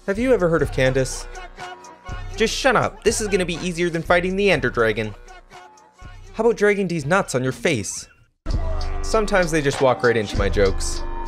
Have you ever heard of Candace? Just shut up, this is gonna be easier than fighting the Ender Dragon. How about dragging these nuts on your face? Sometimes they just walk right into my jokes.